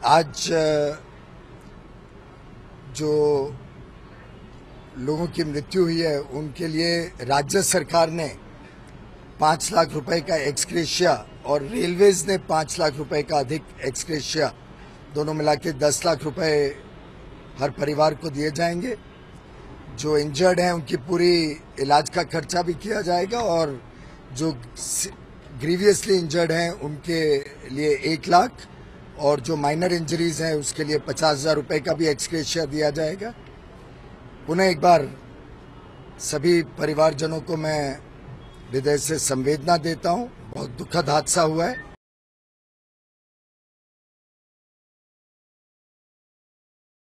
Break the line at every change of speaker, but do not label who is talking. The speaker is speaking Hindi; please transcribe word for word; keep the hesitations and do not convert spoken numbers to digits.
आज जो लोगों की मृत्यु हुई है उनके लिए राज्य सरकार ने पाँच लाख रुपए का एक्सग्रेशिया और रेलवेज ने पाँच लाख रुपए का अधिक एक्सग्रेशिया दोनों मिला के दस लाख रुपए हर परिवार को दिए जाएंगे। जो इंजर्ड हैं उनकी पूरी इलाज का खर्चा भी किया जाएगा और जो ग्रीवियसली इंजर्ड हैं उनके लिए एक लाख और जो माइनर इंजरीज हैं उसके लिए पचास हजार रुपये का भी एक्सग्रेशिया दिया जाएगा। पुनः एक बार सभी परिवारजनों को मैं हृदय से संवेदना देता हूं। बहुत दुखद हादसा हुआ है।